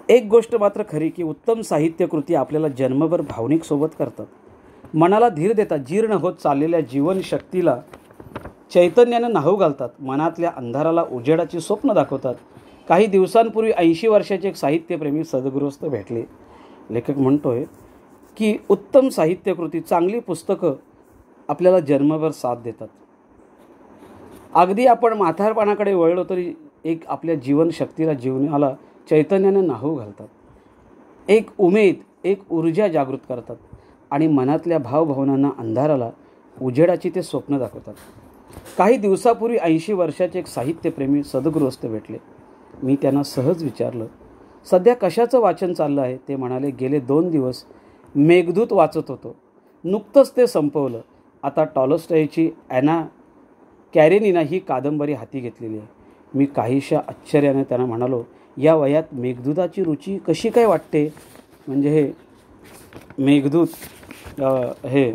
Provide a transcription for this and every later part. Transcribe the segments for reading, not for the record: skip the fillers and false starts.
एक गोष्ट मात्र खरी की उत्तम साहित्यकृती आपल्याला जन्मभर भावनिक सोबत करतात, मनाला धीर देतात, जीर्ण होत चाललेल्या जीवनशक्तीला चैतन्यानं न्हाऊ घालतात, मनातल्या अंधाराला उजेडाची स्वप्न दाखवतात. काही दिवसांपूर्वी 80 वर्षाचे एक साहित्यप्रेमी सद्गृहस्थ भेटले. लेखक म्हणतोय की उत्तम साहित्यकृती, चांगली पुस्तकं आपल्याला जन्मभर साथ देतात. अगदी आपण म्हातारपणाकडे वळलो तरी एक आपल्या जीवनशक्तीला, जीवनाला चैतन्यानं न्हाऊ घालतात. एक उमेद, एक ऊर्जा जागृत करतात आणि मनातल्या भावभावनांना, अंधाराला उजेडाची ते स्वप्न दाखवतात. काही दिवसापूर्वी 80 वर्षाचे एक साहित्यप्रेमी सद्गृहस्थ भेटले. मी त्यांना सहज विचारलं, सध्या कशाचं वाचन चाललं आहे? ते म्हणाले, गेले 2 दिवस मेघदूत वाचत होतो. नुकतंच ते संपवलं. आता टॉलस्टॉयची ॲना कॅरेनिना ही कादंबरी हाती घेतलेली आहे. मी काहीशा आश्चर्याने त्यांना म्हणालो, या वयात मेघदूताची रुची कशी काय वाटते? म्हणजे हे मेघदूत हे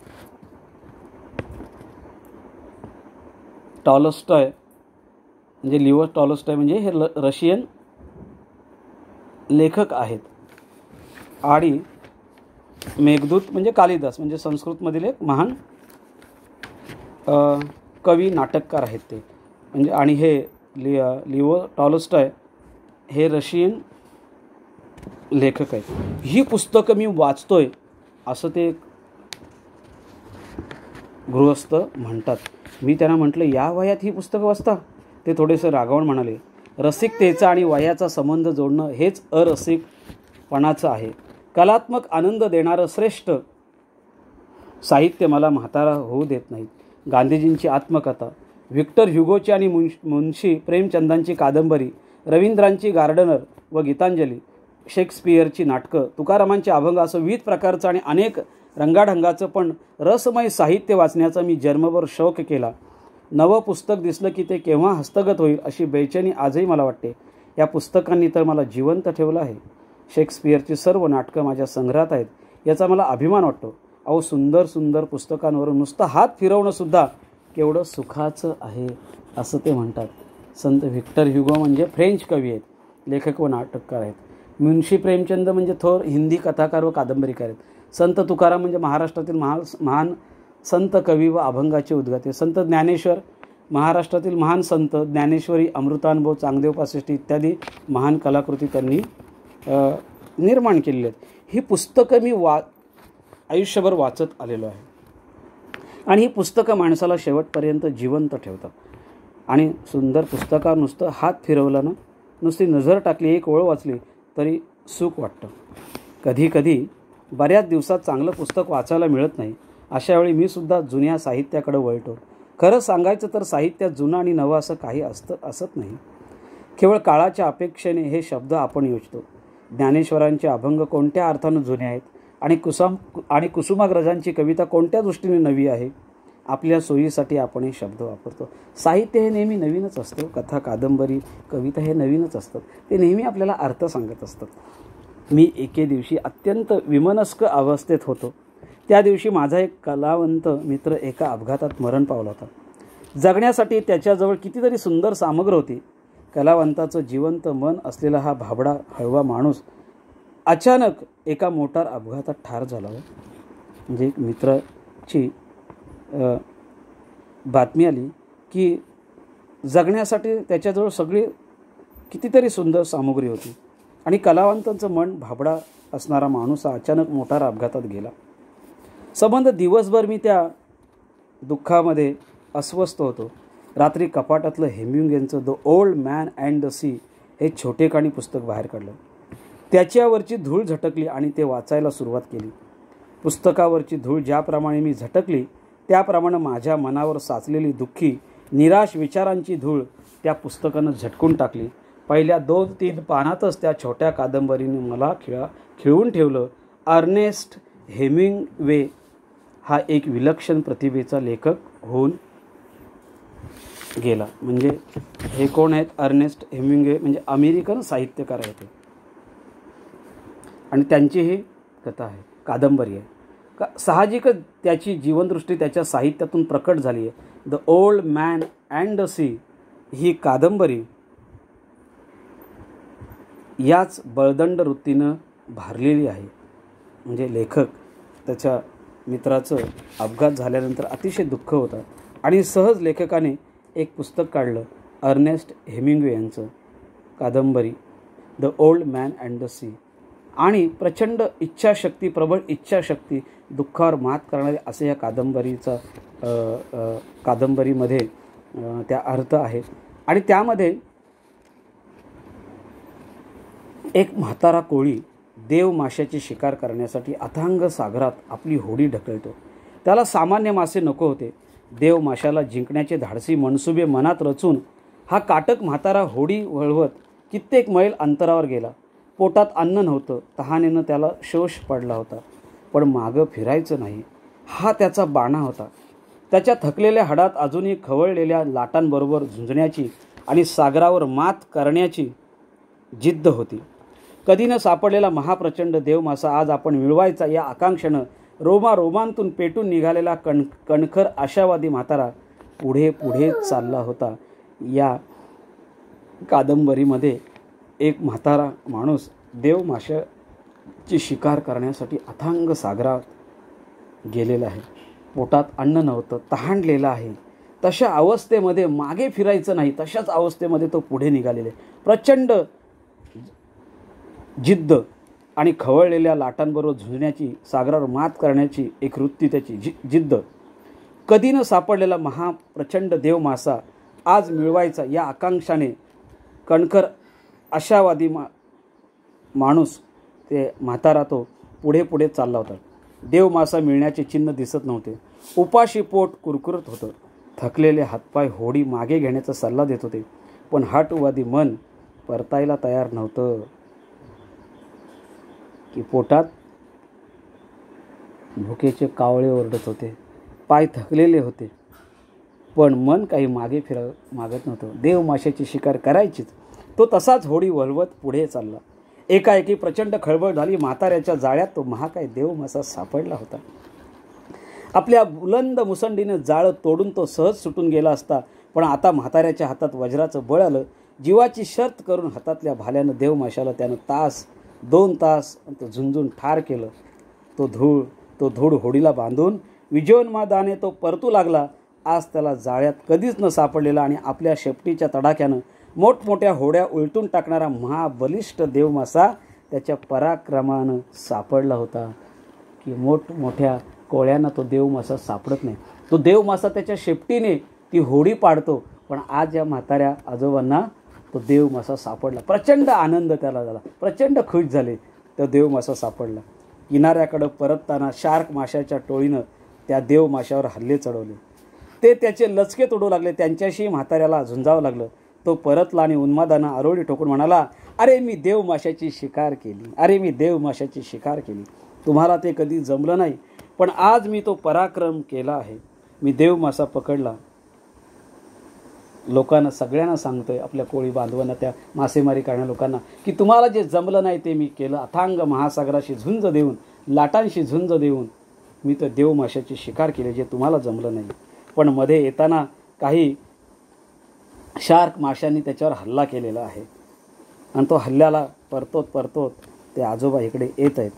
टॉलस्टॉय म्हणजे लिओ टॉलस्टॉय म्हणजे हे रशियन लेखक आहेत. आणि मेघदूत म्हणजे कालिदास, म्हणजे संस्कृतमधील एक महान कवी, नाटककार आहेत ते. म्हणजे आणि हे लिओ टॉलस्टॉय हे रशियन लेखक आहेत. ही पुस्तकं मी वाचतोय असं ते गृहस्थ म्हणतात. मी त्यांना म्हटलं, या वयात ही पुस्तकं वाचता? ते थोडेसे रागावून म्हणाले, रसिकतेचा आणि वयाचा संबंध जोडणं हेच अरसिकपणाचं आहे. कलात्मक आनंद देणारं श्रेष्ठ साहित्य मला म्हातारा होऊ देत नाहीत. गांधीजींची आत्मकथा, व्हिक्टर ह्युगोची आणि मुन्शी प्रेमचंदांची कादंबरी, रवींद्रांची गार्डनर व गीतांजली, शेक्सपियरची नाटकं, तुकारामांचे अभंग असं विविध प्रकारचं आणि अनेक रंगाढंगाचं पण रसमय साहित्य वाचण्याचा मी जन्मभर शौक केला. नवं पुस्तक दिसलं की ते केव्हा हस्तगत होईल अशी बेचैनी आजही मला वाटते. या पुस्तकांनी तर मला जिवंत ठेवलं आहे. शेक्सपियरची सर्व नाटकं माझ्या संग्रहात आहेत, याचा मला अभिमान वाटतो. अहो, सुंदर सुंदर पुस्तकांवरून नुसतं हात फिरवणंसुद्धा केवढं सुखाचं आहे असं ते म्हणतात. संत व्हिक्टर ह्युगो म्हणजे फ्रेंच कवी आहेत, लेखक व नाटककार आहेत. मुन्शी प्रेमचंद म्हणजे थोर हिंदी कथाकार व कादंबरीकार आहेत. संत तुकाराम म्हणजे महाराष्ट्रातील महान संत कवी व अभंगाचे उद्गाते. संत ज्ञानेश्वर महाराष्ट्रातील महान संत, ज्ञानेश्वरी, अमृतानुभव, चांगदेव पासष्टी इत्यादी महान कलाकृती त्यांनी निर्माण केलेली आहेत. ही पुस्तकं मी आयुष्यभर वाचत आलेलो आहे आणि ही पुस्तकं माणसाला शेवटपर्यंत जिवंत ठेवतात. आणि सुंदर पुस्तकावर नुसतं हात फिरवला ना, नुसती नजर टाकली, एक ओळ वाचली तरी सुख वाटतं. कधी कधी बऱ्याच दिवसात चांगलं पुस्तक वाचायला मिळत नाही. अशावेळी मी सुद्धा जुन्या साहित्याकडे वळतो. खरं सांगायचं तर साहित्यात जुनं आणि नवं असं काही असत नाही. केवळ काळाच्या अपेक्षेने हे शब्द आपण योजतो. ज्ञानेश्वरांचे अभंग कोणत्या अर्थानं जुने आहेत आणि कुसुमाग्रजांची कविता कोणत्या दृष्टीने नवी आहे? आपल्या सोयीसाठी आपण हे शब्द वापरतो. साहित्य हे नेहमी नवीनच असतं. कथा, कादंबरी, कविता हे नवीनच असतात. ते नेहमी आपल्याला अर्थ सांगत असतात. मी एके दिवशी अत्यंत विमनस्क अवस्थेत होतो. त्या दिवशी माझा एक कलावंत मित्र एका अपघातात मरण पावला होता. जगण्यासाठी त्याच्याजवळ कितीतरी सुंदर सामग्री होती. कलावंताचं जिवंत मन असलेला हा भाबडा हळवा माणूस अचानक एका मोटार अपघातात ठार झाला. म्हणजे एक मित्राची बातमी आली की जगण्यासाठी त्याच्याजवळ सगळी कितीतरी सुंदर सामुग्री होती आणि कलावंतांचं मन भाबडा असणारा माणूस अचानक मोटार अपघातात गेला. संबंध दिवसभर मी त्या दुःखामध्ये अस्वस्थ होतो. रात्री कपाटातलं हेमिंग्वेचं the old man and the sea हे छोटेखानी पुस्तक बाहेर काढलं. त्याच्यावरची धूळ झटकली आणि ते वाचायला सुरुवात केली. पुस्तकावरची धूळ ज्याप्रमाणे मी झटकली त्याप्रमाणे माझ्या मनावर साचलेली दुःखी निराश विचारांची धूळ त्या पुस्तकानं झटकून टाकली. पहिल्या 2-3 पानातच त्या छोट्या कादंबरीने मला खिळवून ठेवलं. अर्नेस्ट हेमिंग्वे हा एक विलक्षण प्रतिभेचा लेखक होऊन गेला. म्हणजे हे कोण आहेत? अर्नेस्ट हेमिंग्वे म्हणजे अमेरिकन साहित्यकार आहेत आणि त्यांची ही कथा आहे, कादंबरी आहे. साहजिकच त्याची जीवनदृष्टी त्याच्या साहित्यातून प्रकट झाली आहे. The old man and the sea ही कादंबरी याच बळदंड वृत्तीनं भारलेली आहे. म्हणजे लेखक त्याच्या मित्राचं अपघात झाल्यानंतर अतिशय दुःख होतं आणि सहज लेखकाने एक पुस्तक काढलं, अर्नेस्ट हेमिंग्वे यांचं कादंबरी the old man and the sea. आणि प्रचंड इच्छाशक्ती, प्रबळ इच्छाशक्ती, दुःखावर मात करणारे असे या कादंबरीमध्ये त्या अर्थ आहे. आणि त्यामध्ये एक म्हातारा कोळी देव माशाची शिकार करण्यासाठी अथांग सागरात आपली होडी ढकलतो. त्याला सामान्य मासे नको होते. देव माशाला जिंकण्याचे धाडसी मनसुबे मनात रचून हा काटक म्हातारा होडी वळवत कित्येक मैल अंतरावर गेला. पोटात अन्न नव्हतं, तहानेनं त्याला शोष पडला होता, पण मागं फिरायचं नाही हा त्याचा बाणा होता. त्याच्या थकलेल्या हाडात अजूनही खवळलेल्या लाटांबरोबर झुंजण्याची आणि सागरावर मात करण्याची जिद्द होती. कधी न सापडलेला महाप्रचंड देवमासा आज आपण मिळवायचा या आकांक्षेनं रोमांतून पेटून निघालेला कणखर आशावादी म्हातारा पुढे पुढे चालला होता. या कादंबरीमध्ये एक म्हातारा माणूस देवमाशाची शिकार करण्यासाठी अथांग सागरात गेलेला आहे. पोटात अन्न नव्हतं, तहानलेला आहे. तशा अवस्थेमध्ये मागे फिरायचं नाही, तशाच अवस्थेमध्ये तो पुढे निघालेला आहे. प्रचंड जिद्द आणि खवळलेल्या लाटांबरोबर झुंजण्याची, सागरावर मात करण्याची एक वृत्ती त्याची जिद्द. कधी न सापडलेला महाप्रचंड देवमासा आज मिळवायचा या आकांक्षाने कणखर आशावादी माणूस, ते म्हातारा, तो पुढे पुढे चालला होता. देवमासा मिळण्याचे चिन्ह दिसत नव्हते. उपाशी पोट कुरकुरत होतं. थकलेले हातपाय होडी मागे घेण्याचा सल्ला देत होते, पण हटवादी मन परतायला तयार नव्हतं. की पोटात भुकेचे कावळे ओरडत होते, पाय थकलेले होते, पण मन काही मागे मागत नव्हतं. देव माशाची शिकार करायचीच. तो तसाच होडी वळवत पुढे चालला. एकाएकी प्रचंड खळबळ झाली. म्हाताऱ्याच्या जाळ्यात तो महाकाय देवमासा सापडला होता. आपल्या बुलंद मुसंडीनं जाळं तोडून तो सहज सुटून गेला असता, पण आता म्हाताऱ्याच्या हातात वज्राचं बळ आलं. जीवाची शर्त करून हातातल्या भाल्यानं देवमाशाला त्यानं तास 2 तास झुंजून ठार केलं. तो धूळ होडीला बांधून विजयोन्मादाने तो परतू लागला. आज त्याला जाळ्यात कधीच न सापडलेला आणि आपल्या शेपटीच्या तडाख्यानं मोठमोठ्या होड्या उलटून टाकणारा महाबलिष्ठ देवमासा त्याच्या पराक्रमानं सापडला होता. की मोठमोठ्या कोळ्यांना तो देवमासा सापडत नाही. तो देवमासा त्याच्या शेपटीने ती होडी पाडतो, पण आज या म्हाताऱ्या आजोबांना तो देवमासा सापडला. प्रचंड आनंद त्याला झाला, प्रचंड खुश झाले. तो देवमासा सापडला. किनाऱ्याकडं परतताना शार्क माशाच्या टोळीनं त्या देवमाशावर हल्ले चढवले. ते त्याचे लचके तोडू लागले. त्यांच्याशी म्हाताऱ्याला झुंजावं लागलं. तो परतला आणि उन्मादानं आरोळी ठोकून म्हणाला, अरे मी देवमाशाची शिकार केली, अरे मी देवमाशाची शिकार केली. तुम्हाला ते कधी जमलं नाही, पण आज मी तो पराक्रम केला आहे. मी देवमासा पकडला. लोकांना, सगळ्यांना सांगतोय, आपल्या कोळी बांधवांना, त्या मासेमारी करणाऱ्या लोकांना, की तुम्हाला जे जमलं नाही ते मी केलं. अथांग महासागराशी झुंज देऊन, लाटांशी झुंज देऊन मी तर देवमाशाची शिकार केली, जे तुम्हाला जमलं नाही. पण मध्ये येताना काही शार्क माशांनी त्याच्यावर हल्ला केलेला आहे आणि तो हल्ल्याला परतोत ते आजोबा इकडे येत आहेत.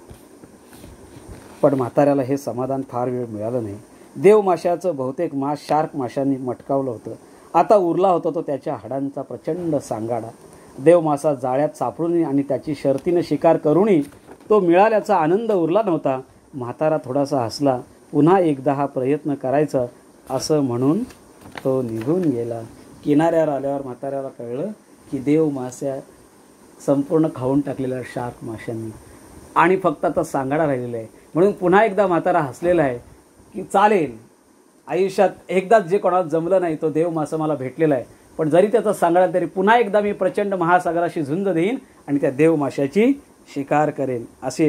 पण म्हाताऱ्याला हे समाधान फार वेळ मिळालं नाही. देवमाशाचं बहुतेक मांस शार्क माशांनी मटकावलं होतं. आता उरला होता तो त्याच्या हाडांचा प्रचंड सांगाडा. देवमासा जाळ्यात सापडून आणि त्याची शर्तीनं शिकार करूनही तो मिळाल्याचा आनंद उरला नव्हता. म्हातारा थोडासा हसला. पुन्हा एकदा हा प्रयत्न करायचा असं म्हणून तो निघून गेला. किनाऱ्यावर आल्यावर म्हाताऱ्याला कळलं की देवमासा संपूर्ण खाऊन टाकलेला शार्क माशांनी आणि फक्त आता सांगाडा राहिलेला आहे. म्हणून पुन्हा एकदा म्हातारा हसलेला आहे की चालेल, आयुष्यात एकदाच जे कोणाला जमलं नाही तो देवमासा मला भेटलेला आहे, पण जरी त्याचा सांगाडा तरी पुन्हा एकदा मी प्रचंड महासागराशी झुंज देईन आणि त्या देवमाशाची शिकार करेन.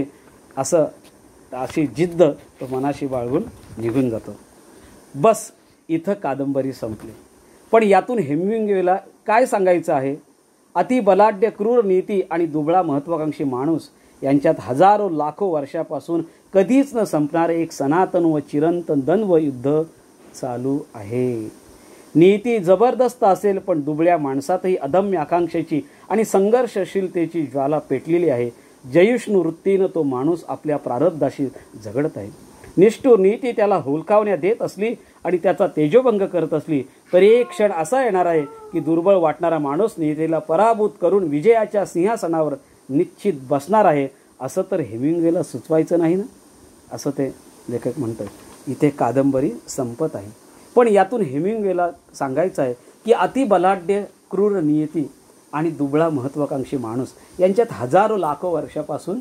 अशी जिद्द तो मनाशी बाळगून निघून जातो. बस इथं कादंबरी संपली. पण यातून हेमिंग्वेला काय सांगायचं आहे? अतिबलाढ्य क्रूर नीती आणि दुबळा महत्त्वाकांक्षी माणूस यांच्यात हजारो लाखो वर्षापासून कधीच न संपणारे एक सनातन व चिरंतन द्वंद्व युद्ध चालू आहे. नियती जबरदस्त असेल, पण दुबळ्या माणसातही अदम्य आकांक्षेची आणि संघर्षशीलतेची ज्वाला पेटलेली आहे. जयुष्णू वृत्तीनं तो माणूस आपल्या प्रारब्धाशी झगडत आहे. निष्ठुर नीती त्याला हुलकावण्या देत असली आणि त्याचा तेजोभंग करत असली तरी एक क्षण असा येणार आहे की दुर्बळ वाटणारा माणूस नीतीला पराभूत करून विजयाच्या सिंहासनावर निश्चित बसणार आहे. असं तर हेमिंग्वेला सुचवायचं नाही ना, असं ते लेखक म्हणतात. इथे कादंबरी संपत आहे, पण यातून हेमिंग्वेला सांगायचं आहे की अतिबलाढ्य क्रूर नियती आणि दुबळा महत्त्वाकांक्षी माणूस यांच्यात हजारो लाखो वर्षापासून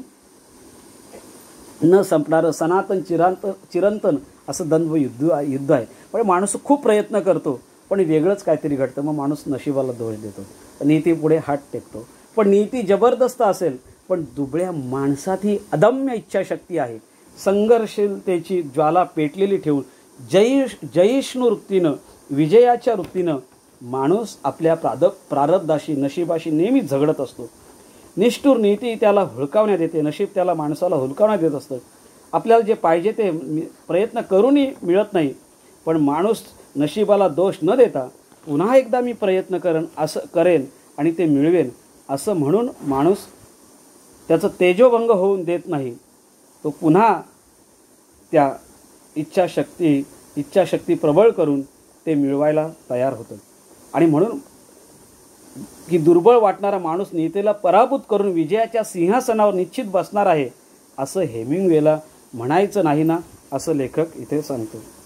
न संपणारं सनातन चिरंतन असं द्वंद्व युद्ध आहे. पण माणूस खूप प्रयत्न करतो, पण वेगळंच काहीतरी घडतं. मग माणूस नशिबाला दोष देतो, नीतीपुढे हात टेकतो. पण नीती जबरदस्त असेल, पण दुबळ्या माणसातही अदम्य इच्छाशक्ती आहे. संघर्षशीलतेची ज्वाला पेटलेली ठेवून जयिष्णू वृत्तीनं, विजयाच्या वृत्तीनं माणूस आपल्या प्रारब्धाशी नशिबाशी नेहमी झगडत असतो. निष्ठुर नीती त्याला हुलकावण्यात येते, नशीब त्याला माणसाला हुलकावण्यात येत असतं. आपल्याला जे पाहिजे ते प्रयत्न करूनही मिळत नाही, पण माणूस नशिबाला दोष न देता पुन्हा एकदा मी प्रयत्न करेन आणि ते मिळवेन असं म्हणून माणूस त्याचं तेजोभंग होऊन देत नाही. तो पुन्हा त्या इच्छाशक्ती प्रबळ करून ते मिळवायला तयार होतं. आणि म्हणून की दुर्बळ वाटणारा माणूस नीतीला पराभूत करून विजयाच्या सिंहासनावर निश्चित बसणार आहे असं हेमिंग्वेला म्हणायचं नाही ना, असं लेखक इथे सांगतो.